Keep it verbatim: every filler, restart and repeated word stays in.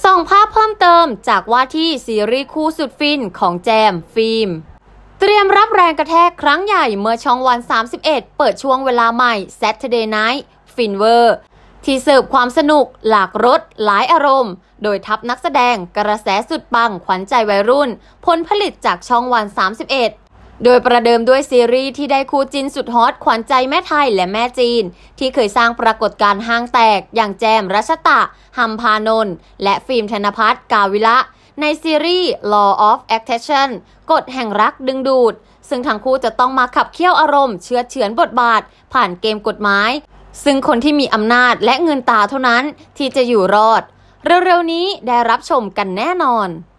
ส่องภาพเพิ่มเติมจากว่าที่ซีรีส์คู่สุดฟินของแจมฟิล์มเตรียมรับแรงกระแทกครั้งใหญ่เมื่อช่องวันสามสิบเอ็ดเปิดช่วงเวลาใหม่ Saturday Night Fever ที่เสิร์ฟความสนุกหลากรสหลายอารมณ์โดยทัพนักแสดงกระแสสุดปังขวัญใจวัยรุ่นผลผลิตจากช่องวันสามสิบเอ็ดโดยประเดิมด้วยซีรีส์ที่ได้คู่จินสุดฮอตขวัญใจแม่ไทยและแม่จีนที่เคยสร้างปรากฏการณ์ห้างแตกอย่างแจมรัชตะหัมพานนท์และฟิล์มธนภัทรกาวิละในซีรีส์ Law of Attraction กฎแห่งรักดึงดูดซึ่งทั้งคู่จะต้องมาขับเคี่ยวอารมณ์เชื้อเฉือนบทบาทผ่านเกมกฎหมายซึ่งคนที่มีอำนาจและเงินตาเท่านั้นที่จะอยู่รอดเร็วๆนี้ได้รับชมกันแน่นอน